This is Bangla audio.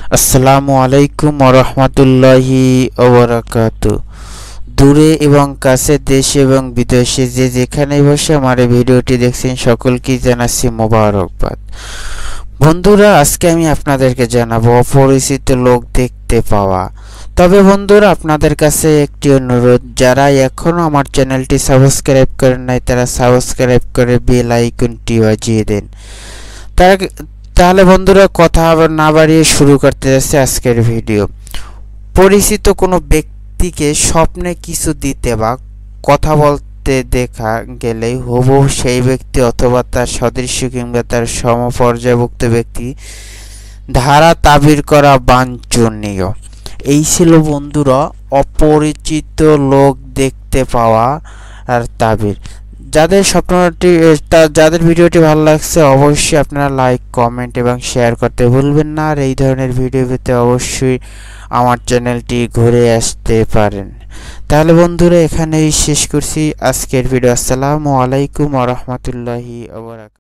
আসসালামু আলাইকুম ওয়া রাহমাতুল্লাহি ওয়া বারাকাতুহু। দূরে এবং কাছে, দেশে এবং বিদেশে যে যেখানে বসে আমার এই ভিডিওটি দেখছেন সকলকেই জানাচ্ছি মোবারকবাদ। বন্ধুরা, আজকে আমি আপনাদেরকে জানাবো অপরিচিত লোক দেখতে পাওয়া। তবে বন্ধুরা, আপনাদের কাছে একটি অনুরোধ, যারা এখনও আমার চ্যানেলটি সাবস্ক্রাইব করেন নাই তারা সাবস্ক্রাইব করে বেল আইকনটি বাজিয়ে দেন। তারা তাহলে বন্ধুরা, কথা না বাড়িয়ে শুরু করতে যাচ্ছে আজকের ভিডিও। পরিচিত কোনো ব্যক্তিকে স্বপ্নে কিছু দিতে বা কথা বলতে দেখা গেলেই হুবহু সেই ব্যক্তি অথবা তার সদৃশ্য কিংবা তার সমপর্যায়ভুক্ত ব্যক্তি ধারা তাবির করা বাঞ্ছনীয়। এই ছিল বন্ধুরা অপরিচিত লোক দেখতে পাওয়া আর তাবির। যাদের ভিডিওটি ভালো লাগছে অবশ্যই আপনারা লাইক, কমেন্ট এবং শেয়ার করতে ভুলবেন না। আর এই ধরনের ভিডিও পেতে অবশ্যই আমার চ্যানেলটি ঘুরে আসতে পারেন। তাহলে বন্ধুরা, এখানেই শেষ করছি আজকের ভিডিও। আসসালামু আলাইকুম ওয়া রাহমাতুল্লাহি ওয়া বারাকাতুহু।